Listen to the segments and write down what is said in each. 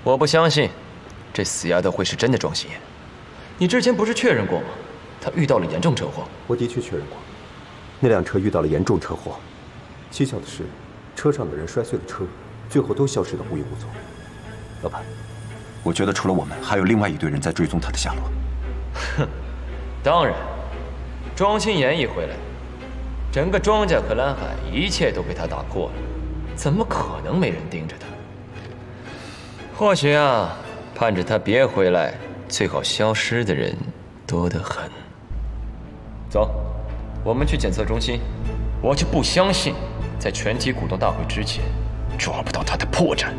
我不相信，这死丫头会是真的庄心妍。你之前不是确认过吗？她遇到了严重车祸。 我的确确认过，那辆车遇到了严重车祸。蹊跷的是，车上的人摔碎了车，最后都消失得无影无踪。老板，我觉得除了我们，还有另外一队人在追踪他的下落。 哼，当然，庄心妍一回来，整个庄家和蓝海一切都被他打破了，怎么可能没人盯着他？或许啊，盼着他别回来，最好消失的人多得很。走，我们去检测中心。我就不相信，在全体股东大会之前，抓不到他的破绽。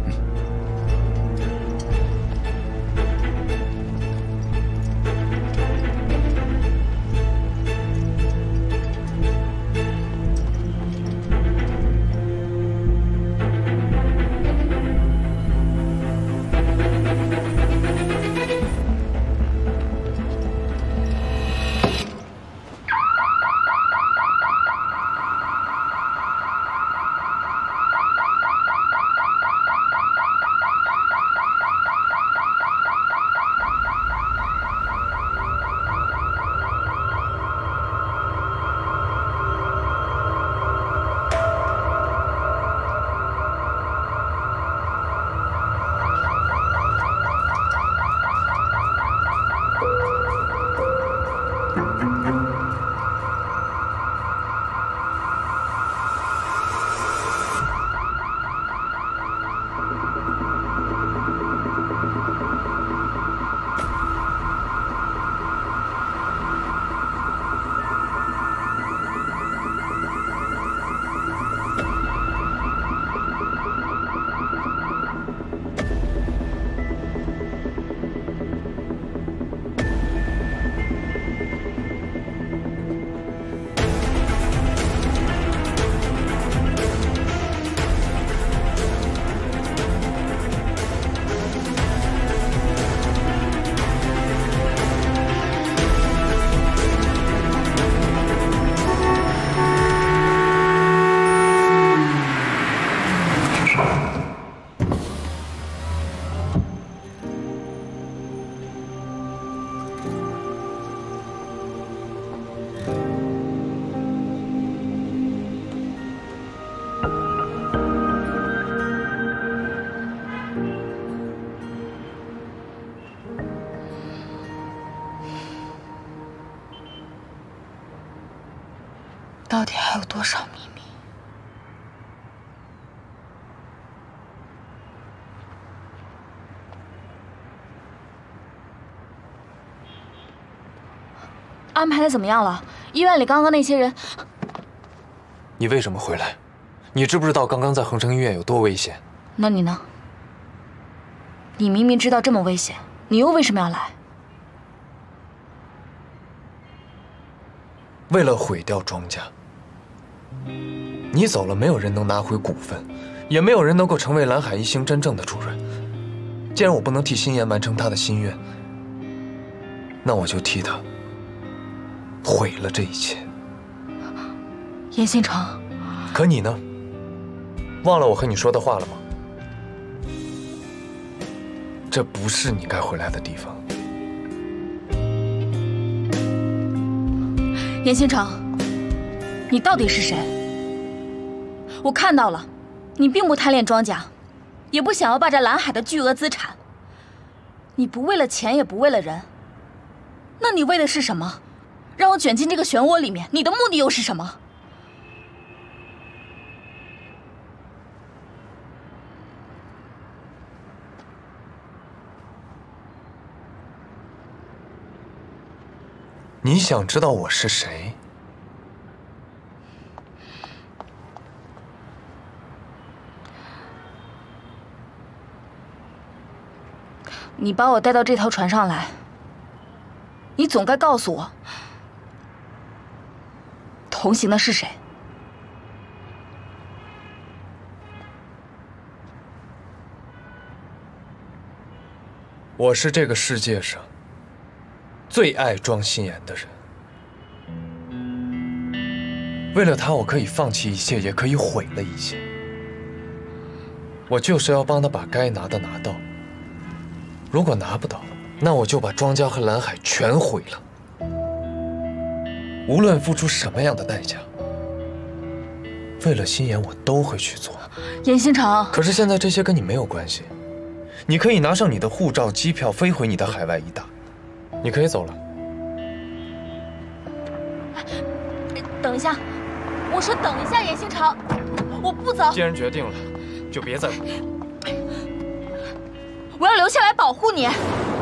到底还有多少秘密？安排的怎么样了？医院里刚刚那些人…… 你为什么回来？你知不知道刚刚在恒城医院有多危险？ 那你呢？你明明知道这么危险，你又为什么要来？ 为了毁掉庄家。你走了，没有人能拿回股份，也没有人能够成为蓝海一星真正的主人。既然我不能替心妍完成她的心愿，那我就替她毁了这一切。 严新成， 可你呢？忘了我和你说的话了吗？这不是你该回来的地方。 严新成，你到底是谁？我看到了，你并不贪恋庄家，也不想要霸占蓝海的巨额资产。你不为了钱，也不为了人，那你为的是什么？让我卷进这个漩涡里面，你的目的又是什么？ 你想知道我是谁？ 你把我带到这条船上来，你总该告诉我，同行的是谁？ 我是这个世界上最爱庄心妍的人。为了他，我可以放弃一切，也可以毁了一切。我就是要帮他把该拿的拿到， 如果拿不到，那我就把庄家和蓝海全毁了。无论付出什么样的代价，为了心妍，我都会去做。 严星辰， 可是现在这些跟你没有关系，你可以拿上你的护照、机票，飞回你的海外一打。你可以走了。 等一下，我说等一下，严星辰，我不走。 既然决定了，就别再。 我要留下来保护你。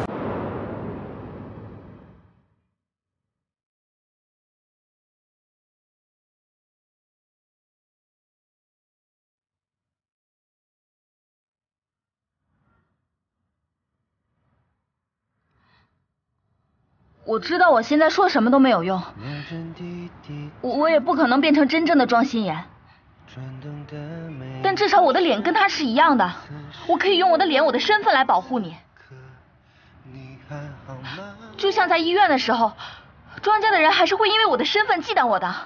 我知道我现在说什么都没有用，我也不可能变成真正的庄心妍，但至少我的脸跟他是一样的，我可以用我的脸、我的身份来保护你。就像在医院的时候，庄家的人还是会因为我的身份忌惮我的。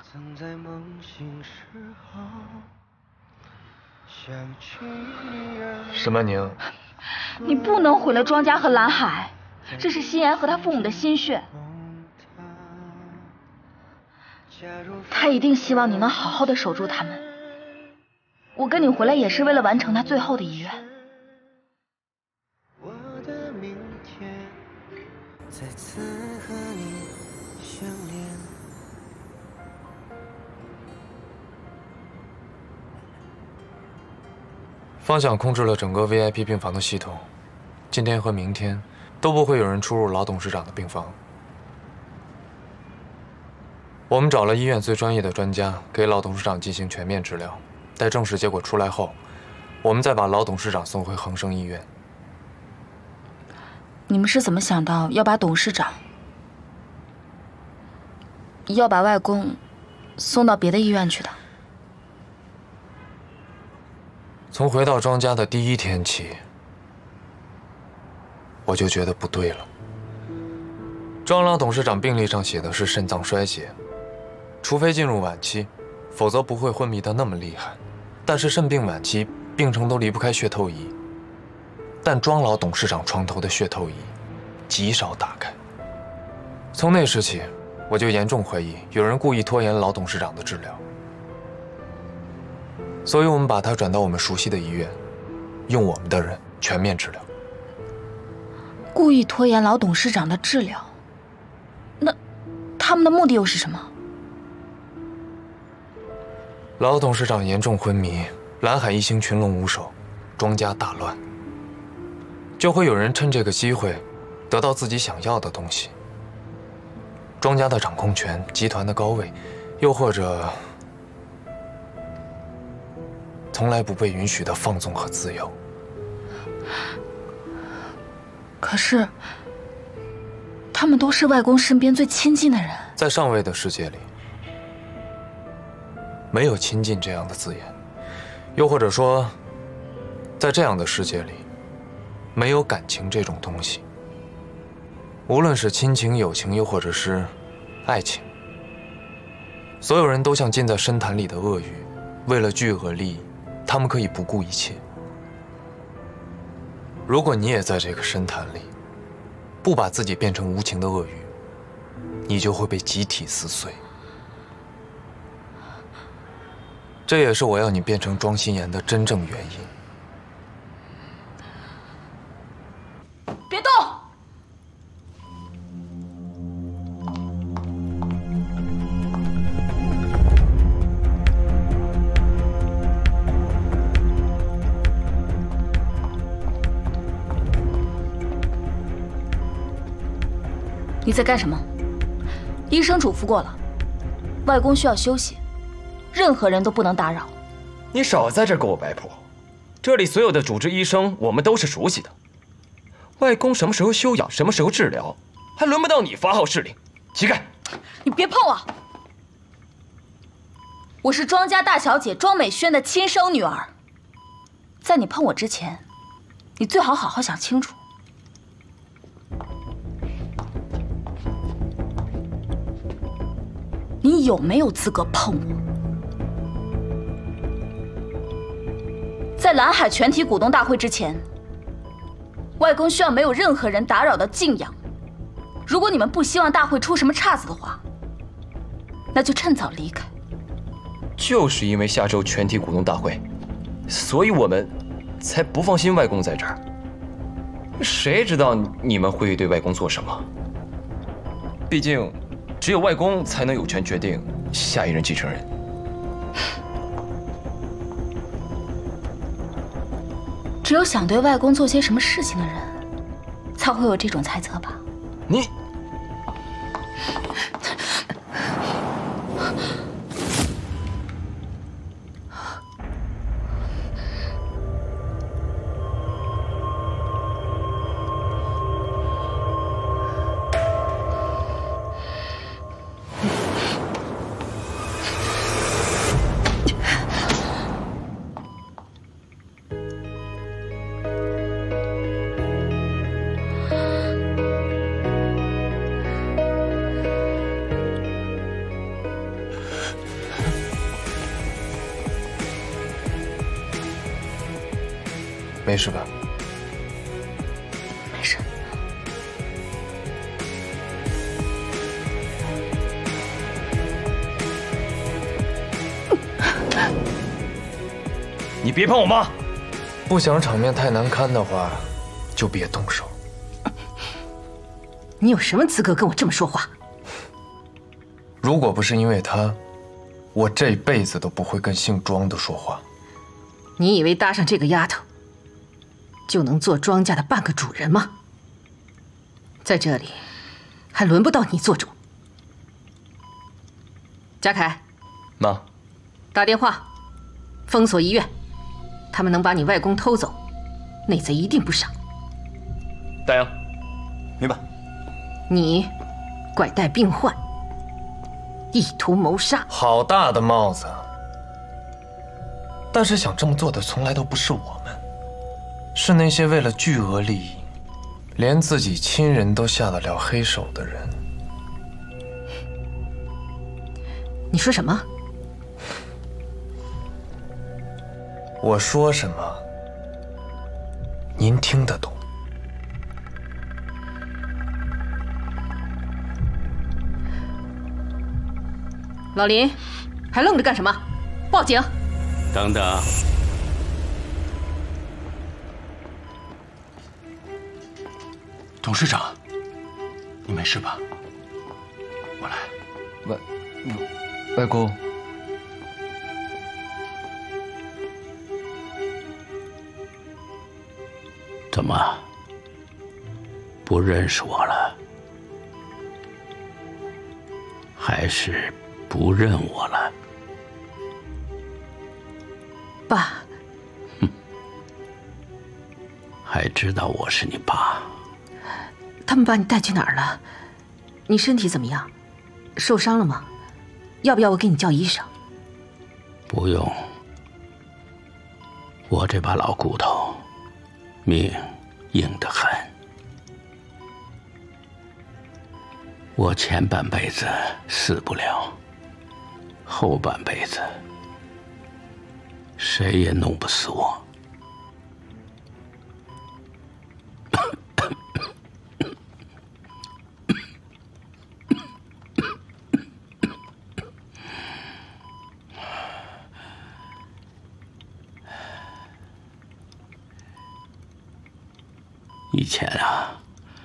沈曼宁， 你不能毁了庄家和蓝海，这是心妍和他父母的心血。他一定希望你能好好的守住他们。我跟你回来也是为了完成他最后的遗愿。 我的明天再次和你相连。 方向控制了整个 VIP 病房的系统，今天和明天都不会有人出入老董事长的病房。我们找了医院最专业的专家，给老董事长进行全面治疗。待正式结果出来后，我们再把老董事长送回恒生医院。 你们是怎么想到要把董事长、要把外公送到别的医院去的？ 从回到庄家的第一天起，我就觉得不对了。庄老董事长病历上写的是肾脏衰竭，除非进入晚期，否则不会昏迷得那么厉害。但是肾病晚期，病程都离不开血透仪。但庄老董事长床头的血透仪极少打开。从那时起，我就严重怀疑有人故意拖延老董事长的治疗。所以我们把他转到我们熟悉的医院，用我们的人全面治疗。 故意拖延老董事长的治疗，那他们的目的又是什么？ 老董事长严重昏迷，蓝海一星群龙无首，庄家大乱，就会有人趁这个机会得到自己想要的东西。庄家的掌控权、集团的高位，又或者从来不被允许的放纵和自由。 可是，他们都是外公身边最亲近的人。 在上位的世界里，没有亲近这样的字眼，又或者说，在这样的世界里，没有感情这种东西。无论是亲情、友情，又或者是爱情，所有人都像浸在深潭里的鳄鱼，为了巨额利益，他们可以不顾一切。如果你也在这个深潭里，不把自己变成无情的鳄鱼，你就会被集体撕碎。这也是我要你变成庄心妍的真正原因。 别动！你在干什么？医生嘱咐过了，外公需要休息，任何人都不能打扰。 你少在这给我摆谱，这里所有的主治医生我们都是熟悉的。外公什么时候休养，什么时候治疗，还轮不到你发号施令。起开！ 你别碰我！我是庄家大小姐庄美萱的亲生女儿，在你碰我之前，你最好好好想清楚。你有没有资格碰我？在蓝海全体股东大会之前， 外公需要没有任何人打扰的静养。如果你们不希望大会出什么岔子的话，那就趁早离开。 就是因为下周全体股东大会，所以我们才不放心外公在这儿。谁知道你们会对外公做什么？毕竟，只有外公才能有权决定下一任继承人。 只有想对外公做些什么事情的人，才会有这种猜测吧？ 你。 没事吧？ 没事。 你别碰我妈！ 不想场面太难堪的话，就别动手。 你有什么资格跟我这么说话？ 如果不是因为他，我这辈子都不会跟姓庄的说话。 你以为搭上这个丫头，就能做庄家的半个主人吗？在这里，还轮不到你做主。嘉凯， 妈， 打电话，封锁医院，他们能把你外公偷走，内贼一定不少。 大洋， 明白。 你拐带病患，意图谋杀。 好大的帽子！但是想这么做的从来都不是我们，是那些为了巨额利益，连自己亲人都下得了黑手的人。 你说什么？ 我说什么，您听得懂？ 老林，还愣着干什么？报警！ 等等，董事长，你没事吧？我来。 外公， 怎么不认识我了？还是不认我了？ 爸， 还知道我是你爸？ 他们把你带去哪儿了？你身体怎么样？受伤了吗？要不要我给你叫医生？ 不用，我这把老骨头，命硬得很。我前半辈子死不了，后半辈子谁也弄不死我。以前啊，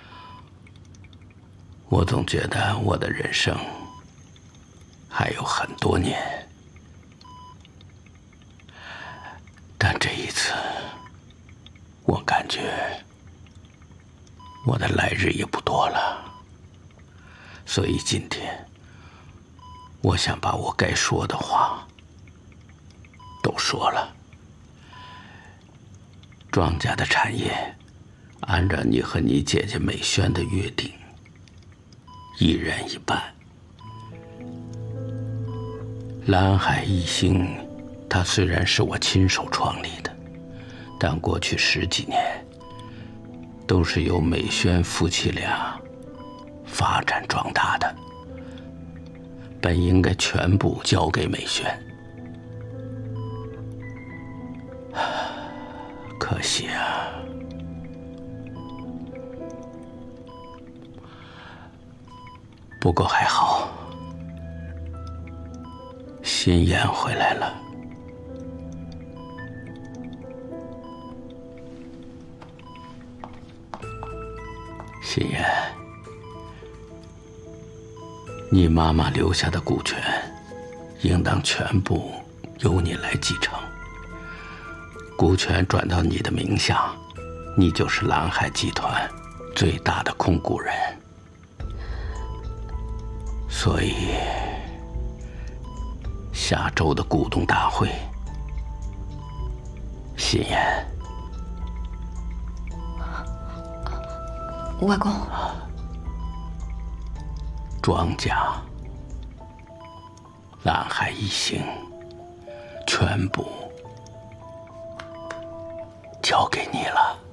我总觉得我的人生还有很多年，但这一次，我感觉我的来日也不多了。所以今天，我想把我该说的话都说了。庄家的产业，按照你和你姐姐美萱的约定，一人一半。蓝海一星，它虽然是我亲手创立的，但过去10几年都是由美萱夫妻俩发展壮大的，本应该全部交给美萱。可惜啊， 不过还好，心妍回来了。心妍，你妈妈留下的股权，应当全部由你来继承。股权转到你的名下，你就是蓝海集团最大的控股人。所以，下周的股东大会，心妍， 外公， 庄家、蓝海一星，全部交给你了。